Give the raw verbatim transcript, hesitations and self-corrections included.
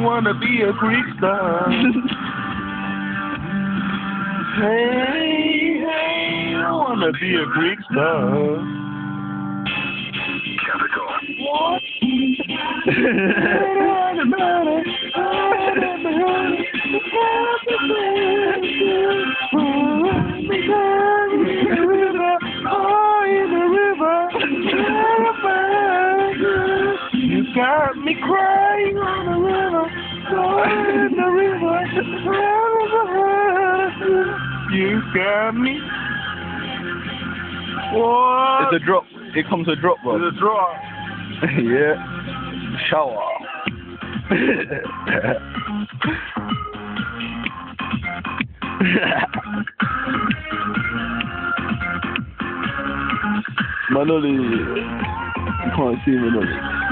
wanna be a Greek star. Hey, hey, I wanna be a Greek star. What? You got me crying on the river, in the river, you got me. What? It's a drop. It comes a drop, bro. It's a drop. Yeah. Shower. Manoli. You can't see Manoli.